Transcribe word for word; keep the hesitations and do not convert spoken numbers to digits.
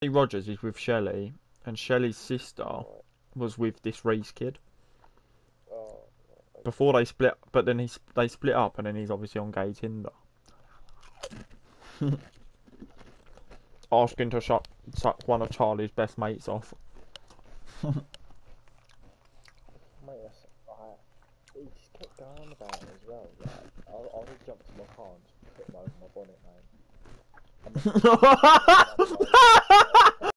Rogers is with Shelley, and Shelley's sister Right. was with this Reese kid Oh, okay. before they split. But then he they split up, and then he's obviously on gay Tinder, asking to suck suck one of Charlie's best mates off. Mate, that's, I, he just kept going on about it as well. Like, I, I would jump to my car and just put him over my bonnet, mate. I'm not-